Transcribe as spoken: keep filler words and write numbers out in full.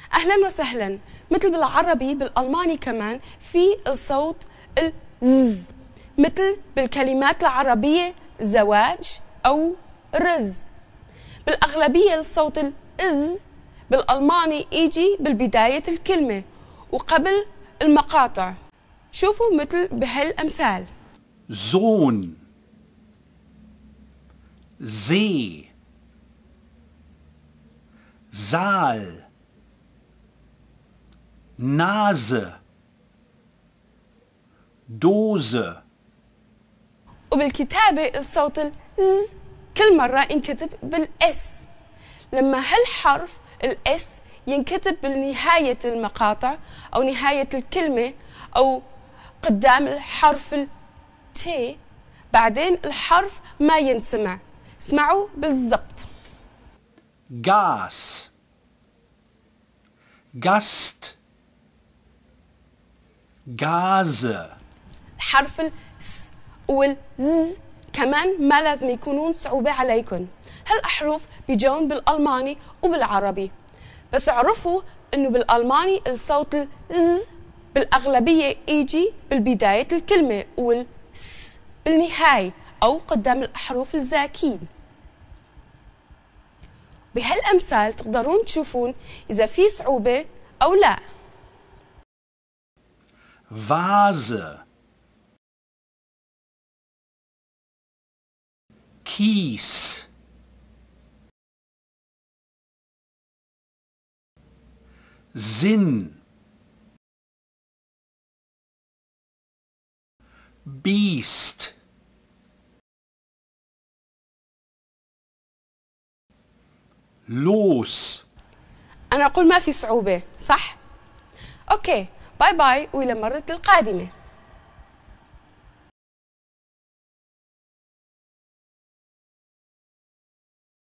أهلا وسهلا. مثل بالعربي بالألماني كمان في الصوت الز، مثل بالكلمات العربية زواج أو رز. بالأغلبية الصوت الإز بالألماني يجي بالبداية الكلمة وقبل المقاطع. شوفوا مثل بهالأمثال: Sohn, See, Saal, Nase, Dose. وبالكتابة الصوت الز كل مرة ينكتب بالإس، لما هالحرف الإس ينكتب بنهاية المقاطع أو نهاية الكلمة أو قدام الحرف التي، بعدين الحرف ما ينسمع. اسمعوا بالضبط: Gas, Gast, Gase. حرف الس والز كمان ما لازم يكونون صعوبة عليكم. هالأحرف بيجون بالألماني وبالعربي، بس اعرفوا إنه بالألماني الصوت الز بالأغلبية يجي بالبداية الكلمة والس بالنهاية أو قدام الأحرف الزاكين. بهالأمثال تقدرون تشوفون إذا في صعوبة أو لا. Vase, Kies, Sinn, Biest, Los. أنا أقول ما في صعوبة، صح؟ أوكي، باي باي وإلى المرة القادمة.